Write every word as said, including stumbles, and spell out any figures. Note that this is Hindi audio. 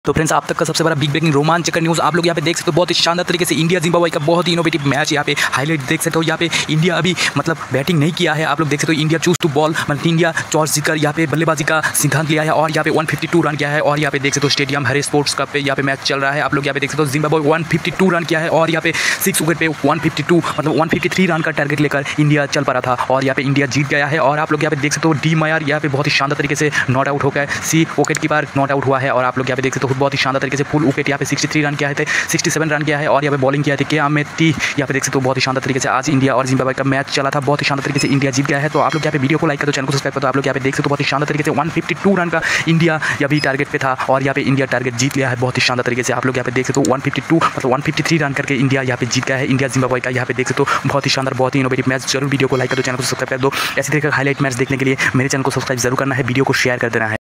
तो फ्रेंड्स, आप तक का सबसे बड़ा बिग ब्रेकिंग रोमांचकर न्यूज़ आप लोग यहाँ पे देख सकते हो। बहुत ही शानदार तरीके से इंडिया जिम्बाब्वे का बहुत ही इनोवेटिव मैच यहाँ पे हाईलाइट देख सकते हो। यहाँ पे इंडिया अभी मतलब बैटिंग नहीं किया है, आप लोग देख सकते हो। इंडिया चूज टू बॉल मतलब इंडिया टॉस जीतकर यहाँ पे बल्लेबाजी का सिद्धांत लिया है और यहाँ पे एक सौ बावन रन किया है। और यहाँ पे देख सकते हो स्टेडियम हरे स्पोर्ट्स कप पे यहाँ पे मैच चल रहा है। आप लोग यहाँ पे देख सकते हो जिम्बाब्वे एक सौ बावन रन किया है और यहाँ पे सिक्स विकेट पे एक सौ बावन मतलब एक सौ तिरेपन रन का टारगेट लेकर इंडिया चल पा रहा था और यहाँ पे इंडिया जीत गया है। और आप लोग यहाँ पे देख सकते हो डी मायर यहाँ पे बहुत ही शानदार तरीके से नॉट आउट होकर सी विकेट कीपर नॉट आउट हुआ है। और आप लोग यहाँ पे देख सकते हो बहुत ही शानदार तरीके से फुल विकेट यहाँ पे तिरसठ रन किया है थे सड़सठ रन किया है। और यहाँ पे बॉलिंग किया थे के अमेती, यहाँ पे देख सकते हो बहुत ही शानदार तरीके से आज इंडिया और जिम्बाब्वे का मैच चला था। बहुत ही शानदार तरीके से इंडिया जीत गया है। तो आप लोग यहाँ पे वीडियो को लाइक कर दो, चैनल को सब्सक्राइब कर दो। आप लोग यहाँ पे देख सकते हो बहुत ही शानदार तरीके से एक सौ बावन रन का इंडिया यहाँ भी टारगेट पे था और यहाँ पे इंडिया टारगेट जीत लिया है बहुत ही शानदार तरीके से। आप लोग यहाँ पे देख सकते हो एक सौ बावन मतलब एक सौ तिरेपन रन करके इंडिया यहाँ पे जीत गया है। इंडिया जिम्बाब्वे का यहाँ पे देख सकते हो बहुत ही शानदार बहुत ही इनोवेटिव मैच। जरूर वीडियो को लाइक कर दो, चैनल को सब्सक्राइब कर दो। ऐसी तरह का हाईलाइट मैच देखने के लिए मेरे चैनल को सब्सक्राइब जरूर करना है, वीडियो को शेयर कर देना है।